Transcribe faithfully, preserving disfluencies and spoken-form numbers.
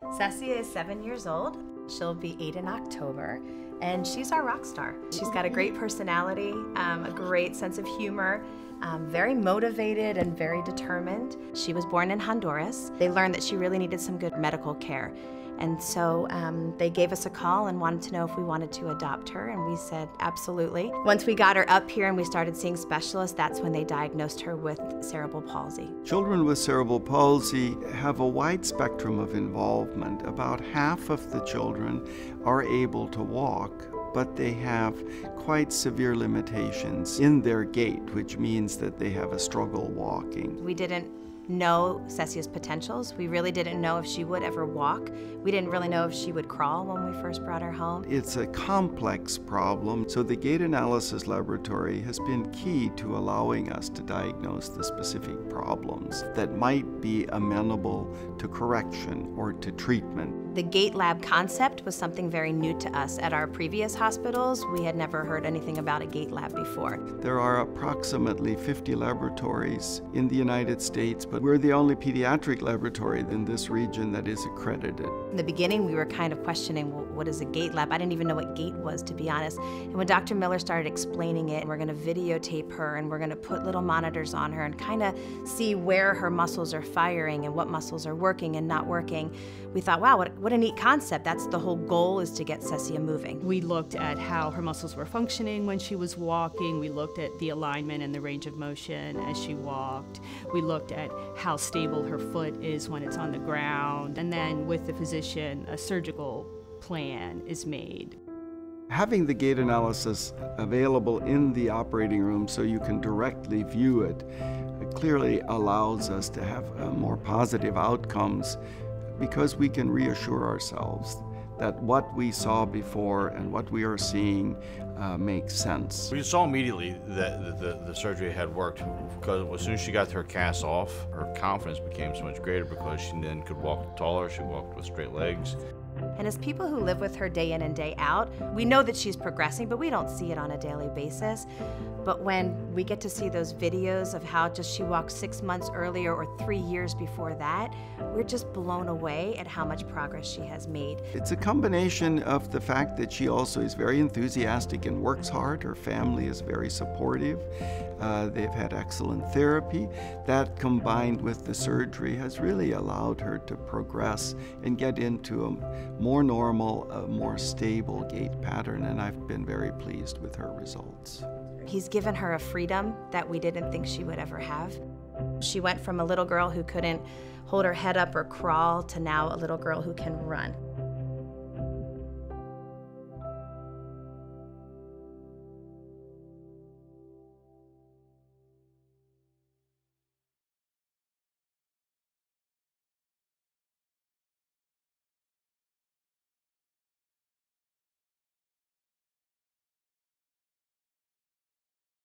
Ceci is seven years old. She'll be eight in October, and she's our rock star. She's got a great personality, um, a great sense of humor, um, very motivated and very determined. She was born in Honduras. They learned that she really needed some good medical care. And so um, they gave us a call and wanted to know if we wanted to adopt her, and we said absolutely. Once we got her up here and we started seeing specialists, that's when they diagnosed her with cerebral palsy. Children with cerebral palsy have a wide spectrum of involvement. About half of the children are able to walk, but they have quite severe limitations in their gait, which means that they have a struggle walking. We didn't know Ceci's potentials. We really didn't know if she would ever walk. We didn't really know if she would crawl when we first brought her home. It's a complex problem, so the Gait Analysis Laboratory has been key to allowing us to diagnose the specific problems that might be amenable to correction or to treatment. The Gait Lab concept was something very new to us. At our previous hospitals, we had never heard anything about a Gait Lab before. There are approximately fifty laboratories in the United States, but we're the only pediatric laboratory in this region that is accredited. In the beginning, we were kind of questioning, well, what is a Gait Lab? I didn't even know what gait was, to be honest. And when Doctor Miller started explaining it, we're going to videotape her and we're going to put little monitors on her and kind of see where her muscles are firing and what muscles are working and not working, we thought, wow, what, what a neat concept. That's the whole goal, is to get Ceci moving. We looked at how her muscles were functioning when she was walking. We looked at the alignment and the range of motion as she walked. We looked at how stable her foot is when it's on the ground. And then with the physician, a surgical plan is made. Having the gait analysis available in the operating room so you can directly view it clearly allows us to have uh, more positive outcomes, because we can reassure ourselves that what we saw before and what we are seeing uh, makes sense. We saw immediately that the, the surgery had worked, because as soon as she got her cast off, her confidence became so much greater because she then could walk taller, she walked with straight legs. And as people who live with her day in and day out, we know that she's progressing, but we don't see it on a daily basis. But when we get to see those videos of how just she walked six months earlier or three years before that, we're just blown away at how much progress she has made. It's a combination of the fact that she also is very enthusiastic and works hard. Her family is very supportive. Uh, they've had excellent therapy. That, combined with the surgery, has really allowed her to progress and get into a more normal, a more stable gait pattern, and I've been very pleased with her results. He's given her a freedom that we didn't think she would ever have. She went from a little girl who couldn't hold her head up or crawl to now a little girl who can run.